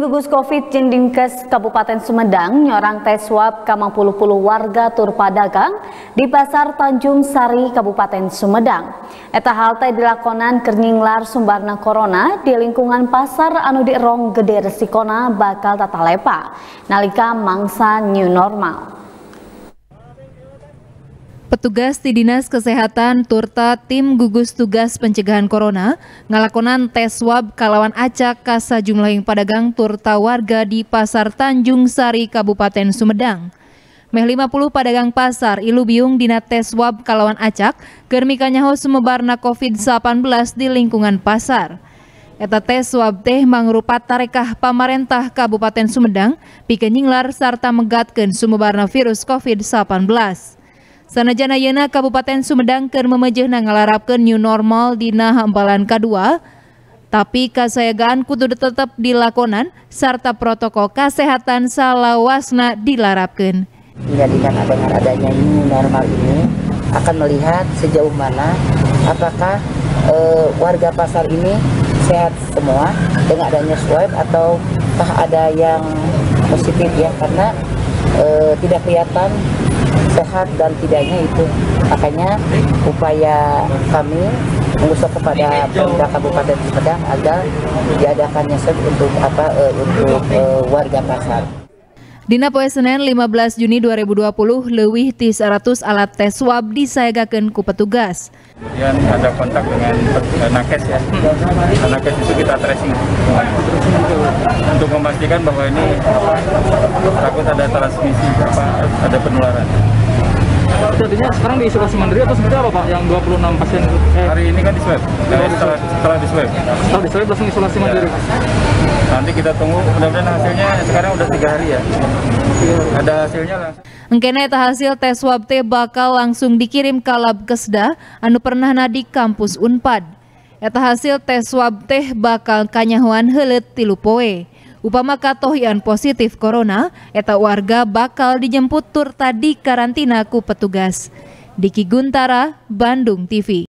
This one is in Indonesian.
Tim gugus Covid Dinkes Kabupaten Sumedang nyorang tes swab ka 50 warga tur padagang di Pasar Tanjung Sari Kabupaten Sumedang. Eta hal teh dilakonan keur nyinglar sumbarna corona di lingkungan pasar anu di Rong Gede resikona bakal tatalepa nalika mangsa new normal. Petugas di Dinas Kesehatan turta tim gugus tugas pencegahan corona ngalakonan tes swab kalawan acak ka sajumlah pedagang turta warga di Pasar Tanjung Sari Kabupaten Sumedang. Meh 50 pedagang pasar ilu biung dina tes swab kalawan acak keur mikanyaho sumebarna COVID-19 di lingkungan pasar. Eta tes swab teh mangrupa tarekah pamarentah Kabupaten Sumedang pikeun nyinglar sarta megatkeun sumebarna virus COVID-19. Sanajana ayeuna Kabupaten Sumedang keur memejehna ngalarapkeun new normal dina hambalan kadua, tapi kasayagaan kudu tetep dilakonan sarta protokol kesehatan salawasna dilarapkeun. Dengan adanya new normal ini akan melihat sejauh mana apakah warga pasar ini sehat semua dengan adanya swab ataukah ada yang positif ya, karena tidak kelihatan sehat dan tidaknya itu. Makanya upaya kami mengusap kepada Pemda Kabupaten Sumedang agar diadakannya swab untuk warga pasar. Dina poe Senin 15 Juni 2020 leuwih ti 100 alat tes swab disaegakeun ku petugas. Kemudian ada kontak dengan nakes ya. Nakes itu kita tracing untuk memastikan bahwa ini takut ada transmisi ada penularan. Artinya sekarang di isolasi mandiri atau seperti apa Pak yang 26 pasien? Hari ini kan di swab. Setelah di swab. Setelah di swab langsung isolasi mandiri. Nanti kita tunggu, mudah-mudahan hasilnya sekarang udah 3 hari ya. Ada hasilnya langsung. Engkena eta hasil tes swab teh bakal langsung dikirim ka Labkesda anu pernahna di kampus Unpad. Eta hasil tes swab teh bakal kanyahoan heuleut 3 poe. Upama katohian positif corona, eta warga bakal dijemput turta di karantina ku petugas. Diki Guntara, Bandung TV.